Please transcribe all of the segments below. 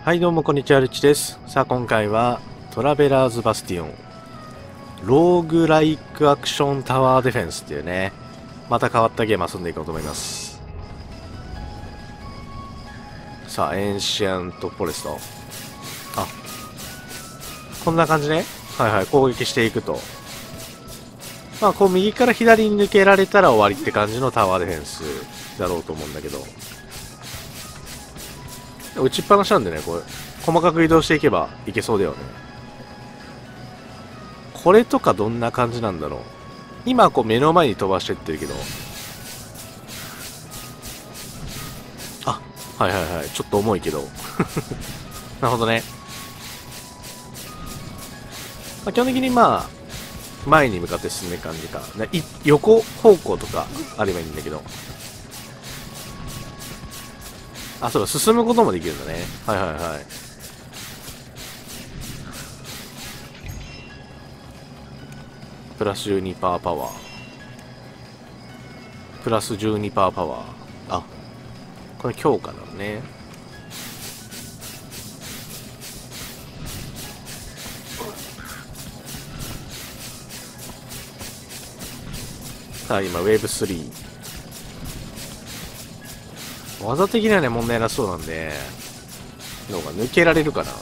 はいどうもこんにちは、ルッチです。さあ今回はトラベラーズバスティオンローグライクアクションタワーデフェンスっていうね、また変わったゲーム遊んでいこうと思います。さあエンシアントフォレスト、あ、こんな感じね。はいはい、攻撃していくと、まあこう右から左に抜けられたら終わりって感じのタワーデフェンスだろうと思うんだけど、打ちっぱなしなんでね、これ細かく移動していけばいけそうだよね。これとかどんな感じなんだろう。今こう目の前に飛ばしてってるけど、あ、はいはいはい、ちょっと重いけどなるほどね。まあ、基本的にまあ前に向かって進む感じか、横方向とかあればいいんだけど、あ、そうだ、進むこともできるんだね。はいはいはい。プラス12%パワー。プラス12%パワー。あ、これ強化なのね。さあ今、ウェーブ3。技的にはね、問題なそうなんで、のが抜けられるかな。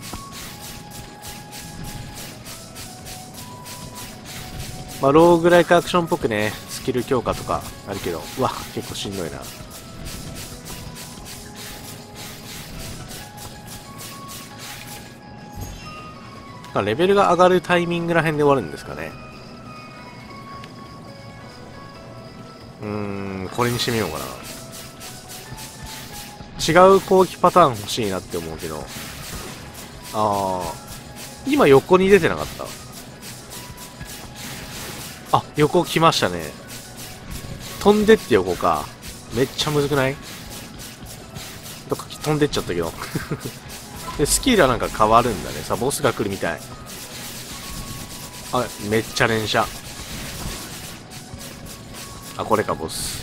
まあ、ローグライクアクションっぽくね、スキル強化とかあるけど、うわ、結構しんどいな。まあ、レベルが上がるタイミングらへんで終わるんですかね。これにしてみようかな。違う攻撃パターン欲しいなって思うけど、今横に出てなかった。あ、横来ましたね。飛んでって横か。めっちゃむずくない？どっか飛んでっちゃったけどでスキルはなんか変わるんだね。さあボスが来るみたい。あ、めっちゃ連射。あ、これかボス。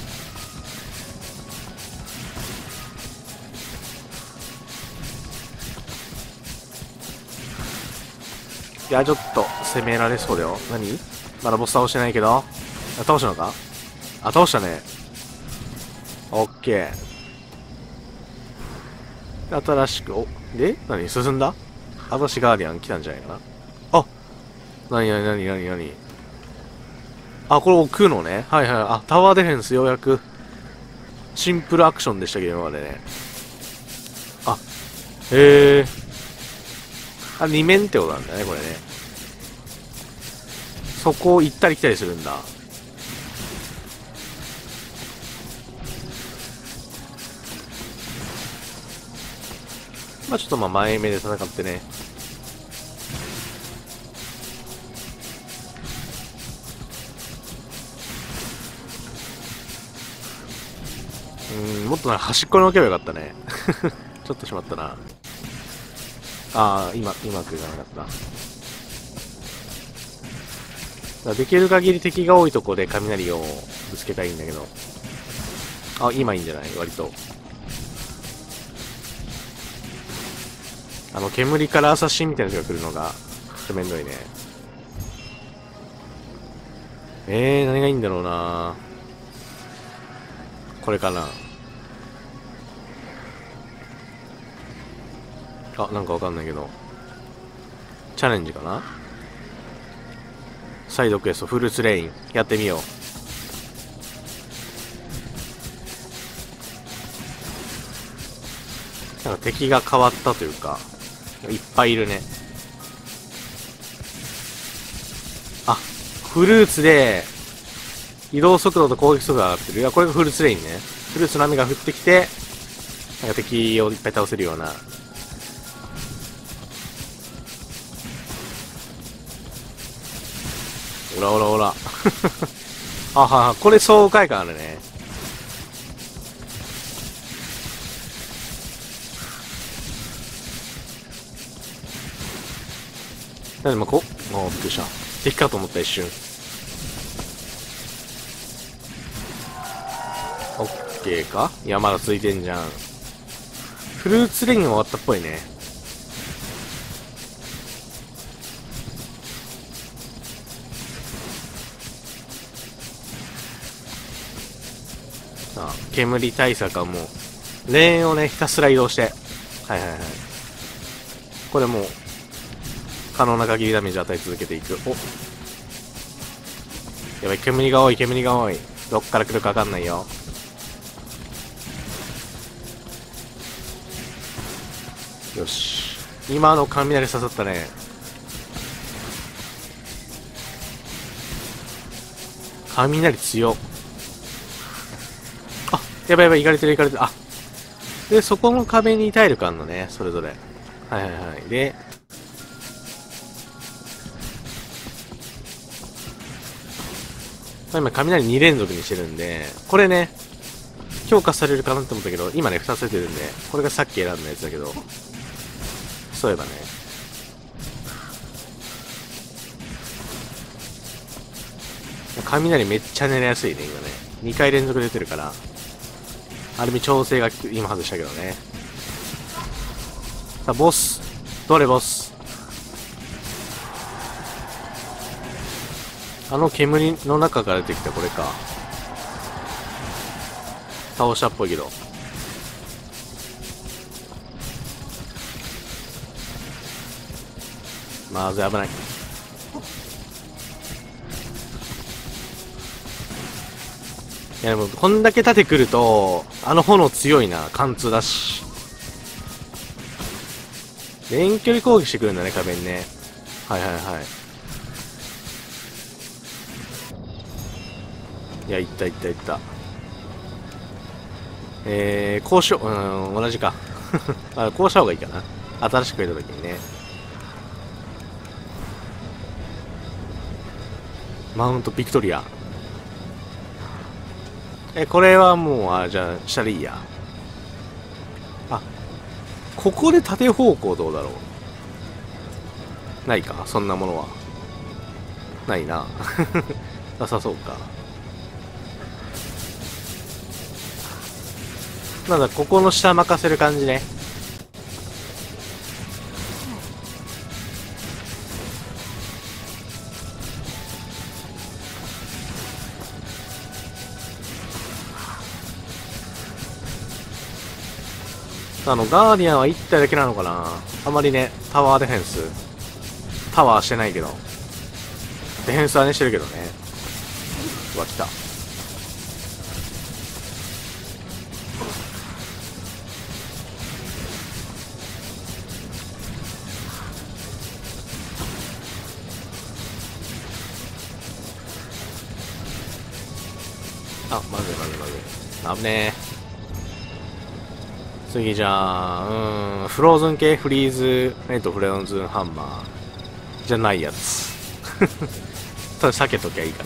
いや、ちょっと攻められそうだよ。何？まだボス倒してないけど。あ、倒したのか？あ、倒したね。オッケー。新しく、で何進んだ？新しいガーディアン来たんじゃないかな。あ、何。あ、これ置くのね。はいはい。あ、タワーデフェンスようやく。シンプルアクションでしたけど、今までね。あ、へえ。あ、2面ってことなんだね、これね。そこを行ったり来たりするんだ。まあちょっとまあ前目で戦ってね。もっとなんか端っこに置けばよかったね。ちょっとしまったな。ああ、うまくいかなかった。できる限り敵が多いとこで雷をぶつけたいんだけど。あ、今いいんじゃない？割と。煙からアサシンみたいなやつが来るのが、ちょっとめんどいね。何がいいんだろうな。これかな。あ、なんかわかんないけど。チャレンジかな？サイドクエスト、フルーツレイン。やってみよう。なんか敵が変わったというか、いっぱいいるね。あ、フルーツで、移動速度と攻撃速度が上がってる。いや、これがフルーツレインね。フルーツの雨が降ってきて、なんか敵をいっぱい倒せるような。オラ。あは、これ爽快感あるね。でもびっくりした。敵かと思った一瞬。オッケーか？いや、まだついてんじゃん。フルーツレイン終わったっぽいね。 煙対策はもう、レーンをね、ひたすら移動して。はいはいはい。これもう、可能な限りダメージ与え続けていく。お、やばい、煙が多い、煙が多い。どっから来るかわかんないよ。よし。今の雷刺さったね。雷強っ。あ、やばいやばい、いかれてるいかれてる。あ。で、そこの壁に体力あんのね、それぞれ。はいはいはい。で、今雷2連続にしてるんで、これね、強化されるかなって思ったけど、今ね、2つ出てるんで、これがさっき選んだやつだけど、そういえばね。雷めっちゃ狙いやすいね、今ね。2回連続出てるから、ある意味調整が今外したけどね。さあ、ボス。どれボス。あの煙の中から出てきたこれか。倒したっぽいけど。まずい、危ない。いやでも、こんだけ縦来ると、あの炎強いな。貫通だし。遠距離攻撃してくるんだね、壁にね。はいはいはい。いや、いったいったいった。こうしよう。同じか。あ、こうした方がいいかな。新しく入れた時にね。マウントビクトリア。これはもう、じゃあ、下でいいや。あ、ここで縦方向どうだろう。ないか、そんなものは。ないな。なさそうか。なんだ、ここの下任せる感じね。ガーディアンは1体だけなのかな。あまりね、タワーディフェンス。タワーしてないけど。ディフェンスはね、してるけどね。うわ、来た。あ、まずいまずいまずい。危ねえ。次じゃあ、フローズン系フリーズ、フローズンハンマー。じゃないやつ。ただ避けときゃいいかな。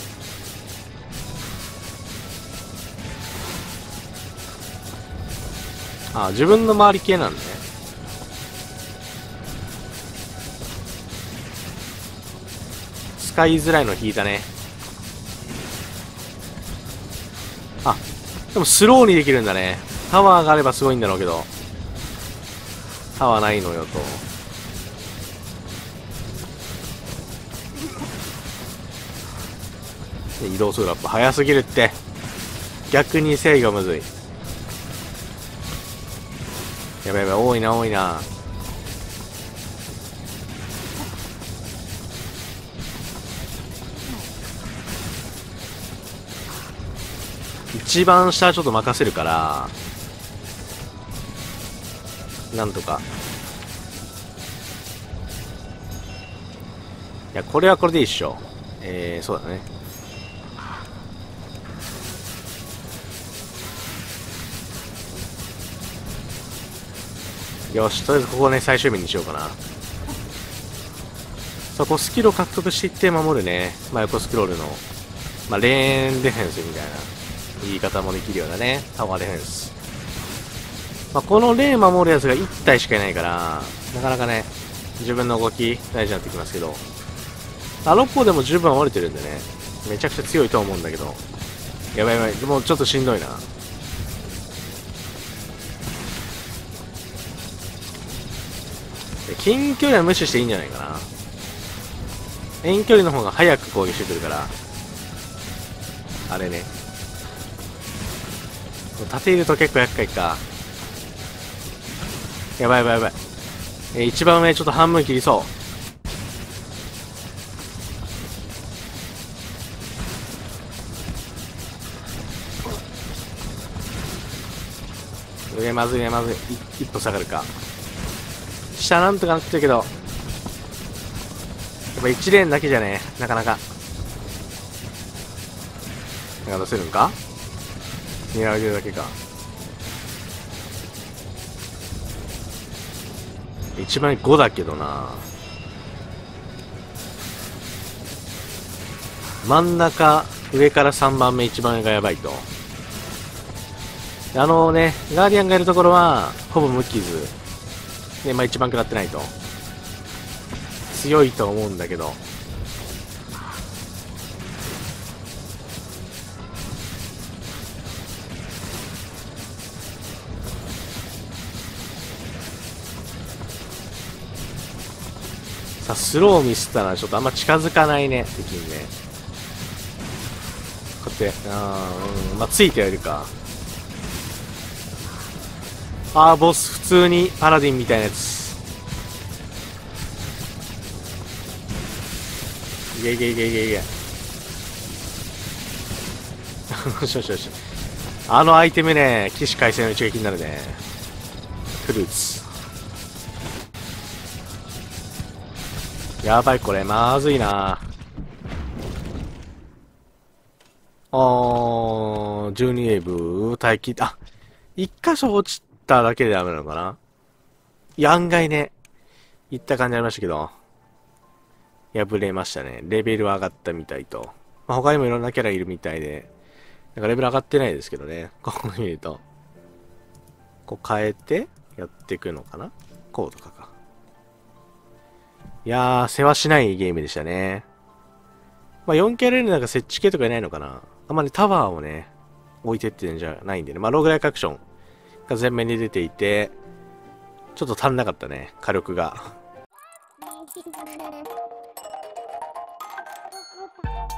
あ、自分の周り系なんだね。使いづらいの引いたね。あ、でもスローにできるんだね。タワーがあればすごいんだろうけど。タワーないのよと。移動するラップ早すぎるって。逆に制御むずい。やばいやばい、多いな多いな。一番下はちょっと任せるから、なんとか。いや、これはこれでいいっしょ。そうだね。よし、とりあえずここね、最終面にしようかな。そこスキルを獲得していって守るね。まあ、横スクロールの、まあ、レーンディフェンスみたいな言い方もできるようなね。タワーディフェンス。まあ、このレーン守るやつが1体しかいないから、なかなかね、自分の動き大事になってきますけど、6歩でも十分折れてるんでね、めちゃくちゃ強いと思うんだけど、やばいやばい、でもちょっとしんどいな。近距離は無視していいんじゃないかな。遠距離の方が早く攻撃してくるから、あれね。 縦いると結構厄介か。やばいやばいやばい。一番上ちょっと半分切りそう。まずいね、まずい。一歩下がるか。下なんとかなってるけど、やっぱ1レーンだけじゃね、なかなか。なんか出せるんか？狙われてるだけか。一番5だけどな。真ん中、上から3番目一番上がやばいと。あのね、ガーディアンがいるところは、ほぼ無傷。で、まあ一番食らってないと。強いと思うんだけど。さあ、スローミスったらちょっとあんま近づかないね、敵にね。こうやって、まあついてはいるか。ボス、普通にパラディンみたいなやつ。いけいけいけいけいけ。よしよしよし。あのアイテムね、起死回生の一撃になるね。フルーツ。やばい、これ、まずいな。12ウェーブ、待機、一箇所落ちただけでダメなのかな。いや、案外ね、いった感じありましたけど、破れましたね。レベル上がったみたいと。まあ、他にもいろんなキャラいるみたいで、なんかレベル上がってないですけどね。ここ見ると。こう変えて、やっていくのかな。こうとかか。いやー、世話しないゲームでしたね。まあ、4キャラでなんか設置系とかいないのかな。あんまりタワーをね、置いてってんじゃないんでね。まあ、ローグライクアクションが前面に出ていて、ちょっと足んなかったね、火力が。